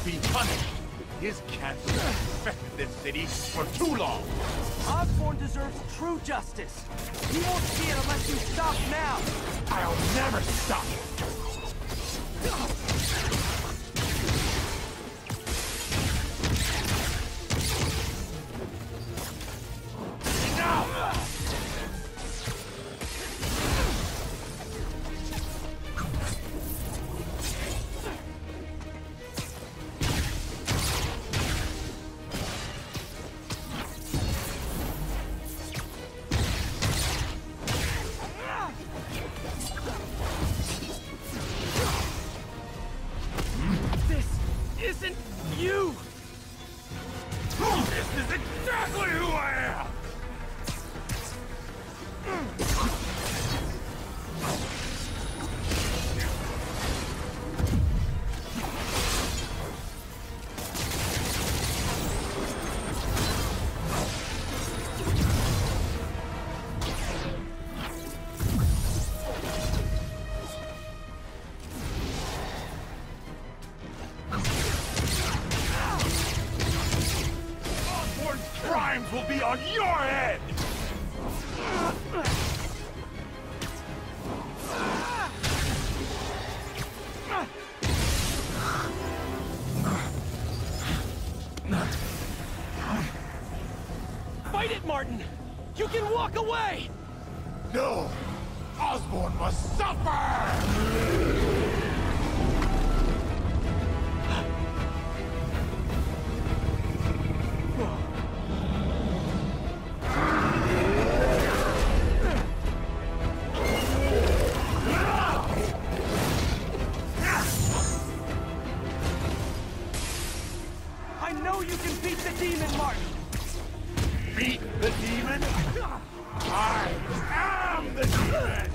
be punished. His cancer has infected this city for too long. Osborn deserves true justice. He won't see it unless you stop now. I'll never stop. Isn't you! This is exactly who I am! Crimes will be on your head! Fight it, Martin! You can walk away! No! Osborn must suffer! I know you can beat the demon, Martin! Beat the demon? I am the demon!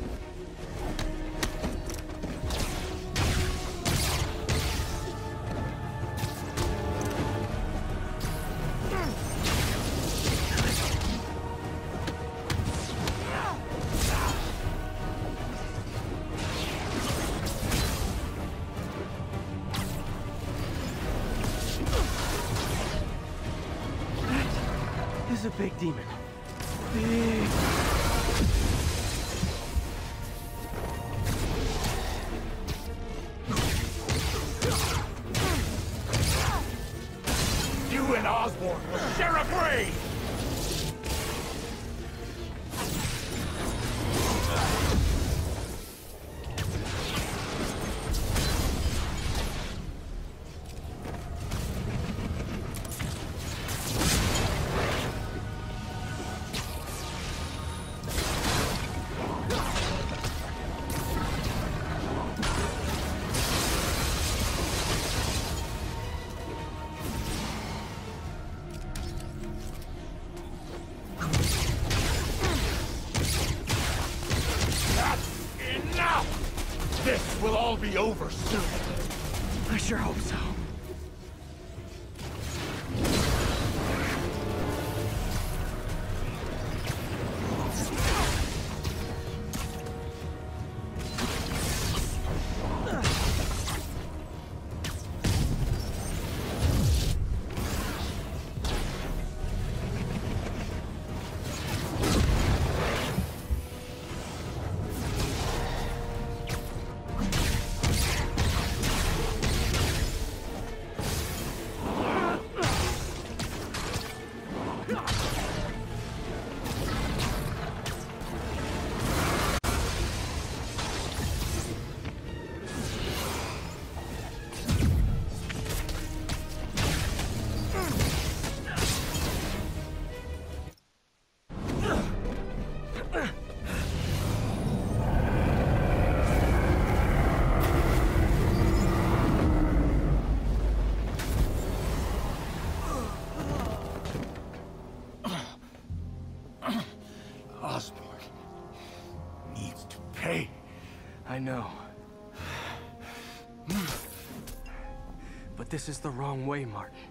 This is a big demon. Big. You and Osborn will share a grave! This will all be over soon. I sure hope so. Osborn needs to pay. I know. But this is the wrong way, Martin.